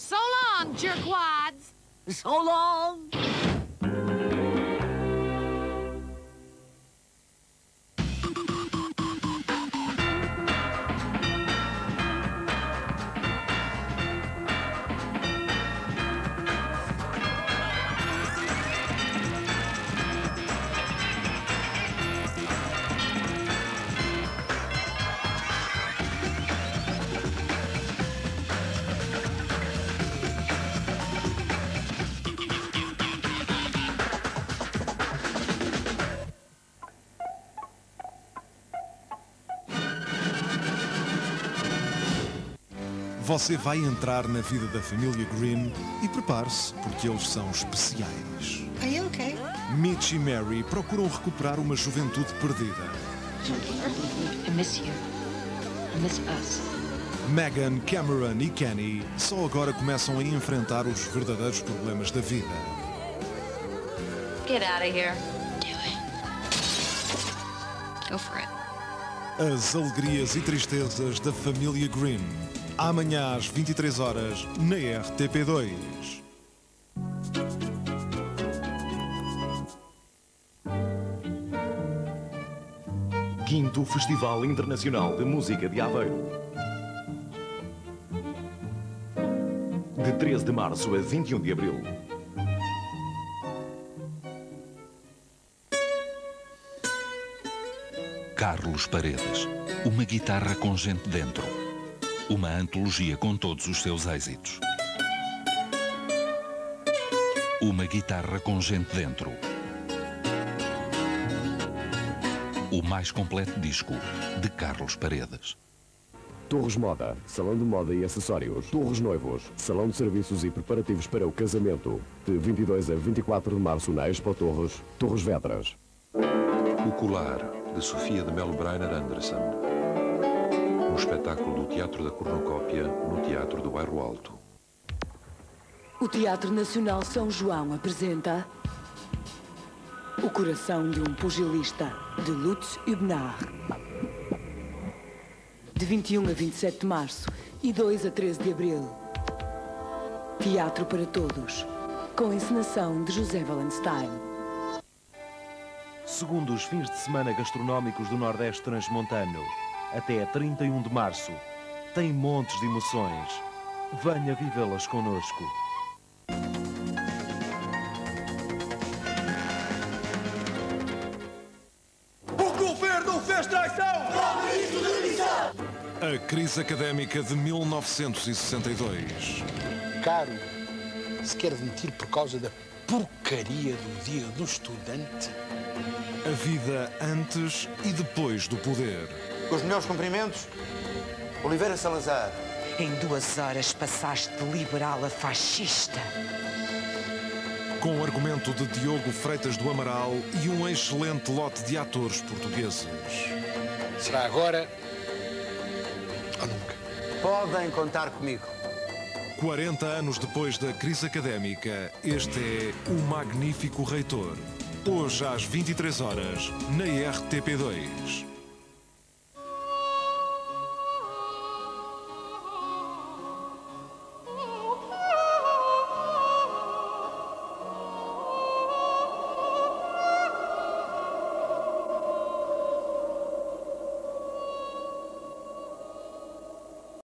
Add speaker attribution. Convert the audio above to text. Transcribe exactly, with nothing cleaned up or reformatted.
Speaker 1: So long, jerkwads!
Speaker 2: So long!
Speaker 3: Você vai entrar na vida da família Green e prepare-se, porque eles são especiais.
Speaker 2: Are you okay?
Speaker 3: Mitch e Mary procuram recuperar uma juventude perdida.
Speaker 4: I miss you. I miss us.
Speaker 3: Megan, Cameron e Kenny só agora começam a enfrentar os verdadeiros problemas da vida.
Speaker 4: Get out of here. Do it. Go for it.
Speaker 3: As alegrias e tristezas da família Green. Amanhã às vinte e três horas na R T P dois.
Speaker 5: Quinto Festival Internacional de Música de Aveiro. De treze de março a vinte e um de abril.
Speaker 6: Carlos Paredes, uma guitarra com gente dentro. Uma antologia com todos os seus êxitos. Uma guitarra com gente dentro. O mais completo disco de Carlos Paredes.
Speaker 7: Torres Moda, salão de moda e acessórios. Torres Noivos, salão de serviços e preparativos para o casamento. De vinte e dois a vinte e quatro de março na Expo Torres, Torres Vedras.
Speaker 8: O Colar, de Sofia de Melo Breiner Anderson. Um espetáculo do Teatro da Cornucópia, no Teatro do Bairro Alto.
Speaker 9: O Teatro Nacional São João apresenta O Coração de um Pugilista, de Lutz Hübner. De vinte e um a vinte e sete de março e dois a treze de abril. Teatro para todos, com encenação de José Wallenstein.
Speaker 5: Segundo os fins de semana gastronómicos do Nordeste Transmontano, até trinta e um de março, tem montes de emoções. Venha vivê-las connosco.
Speaker 10: O governo fez traição!
Speaker 3: A crise académica de mil novecentos e sessenta e dois.
Speaker 10: Caro, se quer demitir por causa da porcaria do dia do estudante?
Speaker 3: A vida antes e depois do poder.
Speaker 11: Os melhores cumprimentos, Oliveira Salazar.
Speaker 12: Em duas horas passaste de liberal a fascista.
Speaker 3: Com o argumento de Diogo Freitas do Amaral e um excelente lote de atores portugueses.
Speaker 10: Será agora ou nunca?
Speaker 11: Podem contar comigo.
Speaker 3: quarenta anos depois da crise académica, este é O Magnífico Reitor. Hoje às vinte e três horas, na R T P dois.